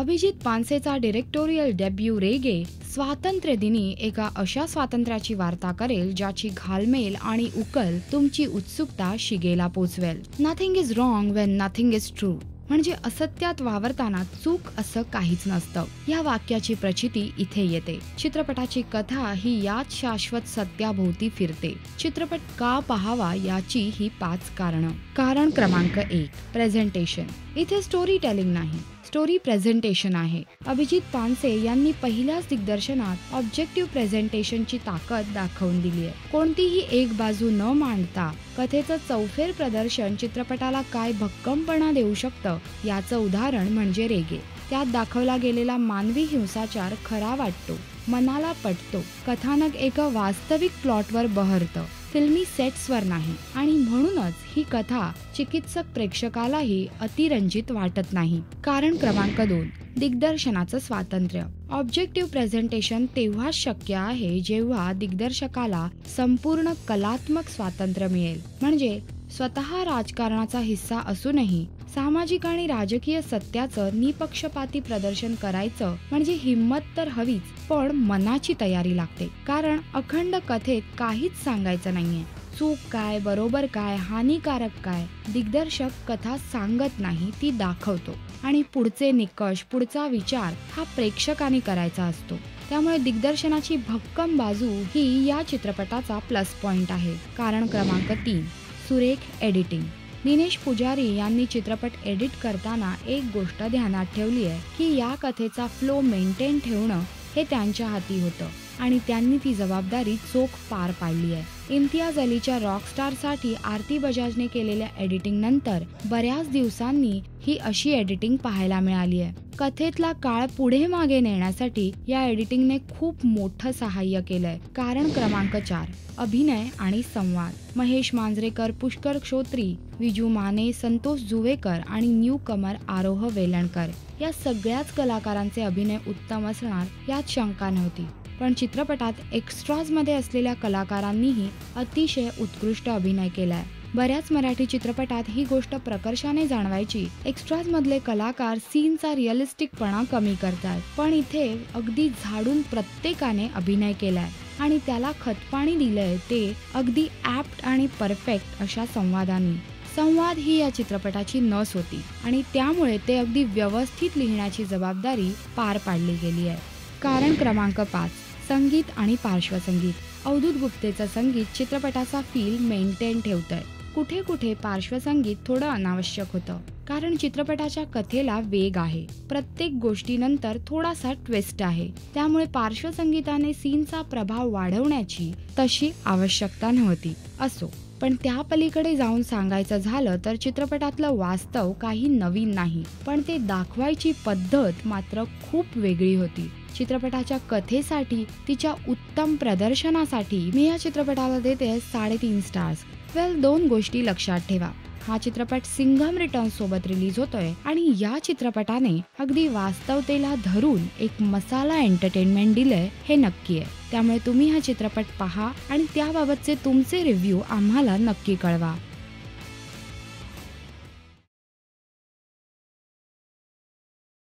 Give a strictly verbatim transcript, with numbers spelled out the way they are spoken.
Abhijit पानसेचा डिरेक्टोरियल debut रेगे स्वातंत्र्य दिनी एका अशा स्वातंत्र्याची वार्ता करेल ज्याची घालमेल आणि उकल तुमची उत्सुकता शिगेला पोचवेल. Nothing is wrong when nothing is true. म्हणजे असत्यात वावरताना चूक असं काहीच नसतं. या वाक्याची प्रचिती इथे येते. चित्रपटाची कथा ही याच शाश्वत सत्याभोवती फिरते. चित्रपट का पाहावा याची ही पाच कारणं. कारण क्रमांक एक, प्रेझेंटेशन. इथे स्टोरी टेलिंग नाही, स्टोरी प्रेझेंटेशन आहे. अभिजित पानसे यांनी पहिल्याच दिग्दर्शनात ऑब्जेक्टिव्ह प्रेझेंटेशनची ताकद दाखवून दिली आहे. कोणतीही एक बाजू न मांडता कथेचं चौफेर प्रदर्शन चित्रपटाला काय भक्कमपणा देऊ शकतं याचं उदाहरण म्हणजे रेगे. त्यात दाखवला गेलेला मानवी हिंसाचार खरा वाटतो, मनाला पटतो. कथानक एका वास्तविक प्लॉटवर बहरतं, फिल्मी सेट्सवर नाही. आणि म्हणूनच ही कथा चिकित्सक प्रेक्षकालाही अतिरंजित वाटत नाही. कारण क्रमांक दोन, दिग्दर्शनाचं स्वातंत्र्य. ऑब्जेक्टिव्ह प्रेझेंटेशन तेव्हाच शक्य आहे जेव्हा दिग्दर्शकाला संपूर्ण कलात्मक स्वातंत्र्य मिळेल. म्हणजे स्वतः राजकारणाचा हिस्सा असूनही सामाजिक आणि राजकीय सत्याचं निपक्षपाती प्रदर्शन करायचं म्हणजे हिम्मत तर हवीच, पण मनाची तयारी लागते. कारण अखंड कथेत काहीच सांगायचं नाहीये. चूक काय, बरोबर काय, हानिकारक काय, दिग्दर्शक कथा सांगत नाही, ती दाखवतो. आणि पुढचे निकष, पुढचा विचार हा प्रेक्षकाने करायचा असतो. त्यामुळे दिग्दर्शनाची भक्कम बाजू ही या चित्रपटाचा प्लस पॉइंट आहे. कारण क्रमांक तीन, सुरेख एडिटिंग. दिनेश पुजारी यांनी चित्रपट एडिट करताना एक गोष्ट ध्यानात ठेवली आहे की या कथेचा फ्लो मेंटेन ठेवणं हे त्यांच्या हाती होतं आणि त्यांनी ती जबाबदारी चोख पार पाडली आहे. इम्तियाज अलीच्या रॉकस्टार साठी आरती बजाजने केलेल्या एडिटिंग नंतर बऱ्याच दिवसांनी ही अशी एडिटिंग पाहायला मिळाली आहे. कथेतला काळ पुढे मागे नेण्यासाठी या एडिटिंगने खूप मोठं सहाय्य केलंय. कारण क्रमांक चार, अभिनय आणि संवाद. महेश मांजरेकर, पुष्कर क्षोत्री, विजू माने, संतोष जुवेकर आणि न्यू कमर आरोह वेलणकर या सगळ्याच कलाकारांचे अभिनय उत्तम असणार यात शंका नव्हती. पण चित्रपटात एक्स्ट्राज मध्ये असलेल्या कलाकारांनीही अतिशय उत्कृष्ट अभिनय केलाय. बऱ्याच मराठी चित्रपटात ही गोष्ट प्रकर्षाने जाणवायची. एक्स्ट्राज मधले कलाकार सीनचा रिअलिस्टिकपणा कमी करतात, पण इथे अगदी झाडून प्रत्येकाने अभिनय केलाय आणि त्याला खतपाणी दिलंय ते अगदी ऍप्ट आणि परफेक्ट अशा संवादांनी. संवाद ही या चित्रपटाची नस होती आणि त्यामुळे ते अगदी व्यवस्थित लिहिण्याची जबाबदारी पार पाडली गेली आहे. कारण क्रमांक पाच, संगीत आणि पार्श्वसंगीत. अवधूत गुप्तेचं संगीत चित्रपटाचा फील मेंटेन ठेवतंय. कुठे कुठे पार्श्वसंगीत थोडं अनावश्यक होतं कारण चित्रपटाच्या कथेला वेग आहे. प्रत्येक गोष्टीनंतर थोडासा ट्विस्ट आहे, त्यामुळे पार्श्वसंगीताने सीनचा प्रभाव वाढवण्याची तशी आवश्यकता नव्हती. असो, पण त्या पलीकडे जाऊन सांगायचं झालं तर चित्रपटातलं वास्तव काही नवीन नाही, पण ते दाखवायची पद्धत मात्र खूप वेगळी होती. चित्रपटाच्या कथेसाठी, तिच्या उत्तम प्रदर्शनासाठी मी या चित्रपटाला देते साडेतीन स्टार्स. वेल, दोन गोष्टी लक्षात ठेवा. हा चित्रपट सिंघम रिटर्न्स सोबत रिलीज होतोय आणि या चित्रपटाने अगदी वास्तवतेला धरून एक मसाला एंटरटेनमेंट दिलंय हे नक्की आहे. त्यामुळे तुम्ही हा चित्रपट पहा आणि त्याबाबतचे तुमचे रिव्ह्यू आम्हाला नक्की कळवा.